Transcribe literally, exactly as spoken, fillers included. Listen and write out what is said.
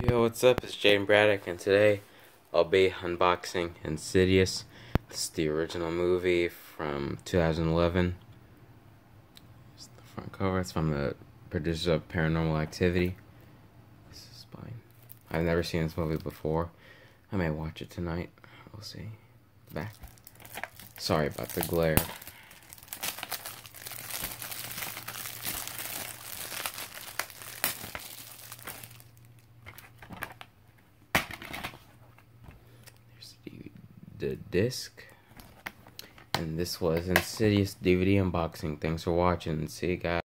Yo, what's up? It's Jaden Braddock, and today I'll be unboxing Insidious. This is the original movie from two thousand eleven. It's the front cover. It's from the producers of Paranormal Activity. This is fine. I've never seen this movie before. I may watch it tonight. We'll see. Back. Sorry about the glare. The disc, and this was Insidious D V D unboxing. Thanks for watching. See you guys.